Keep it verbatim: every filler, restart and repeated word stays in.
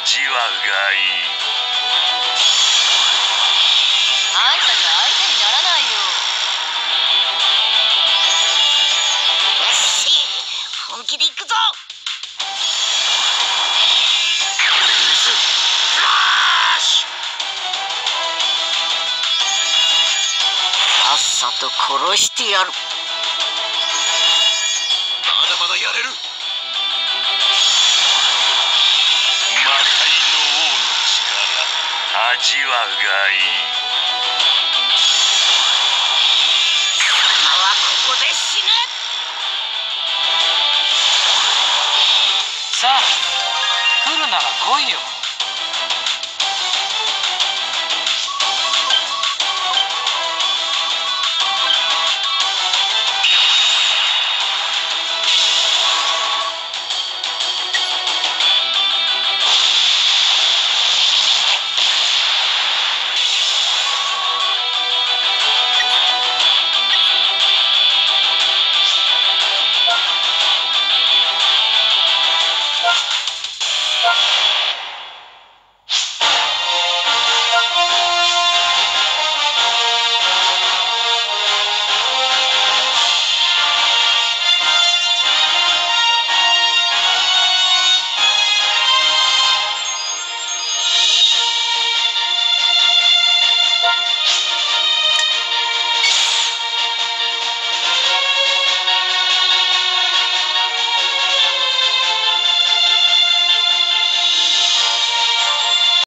味わうがいい。 あんたじゃ相手にならないよ。よし、本気で行くぞ。スラッシュ。さっさと殺してやる。 まだまだやれる。魔界の王の力、味わうがいい。 貴様はここで死ぬ。 さあ、来るなら来いよ。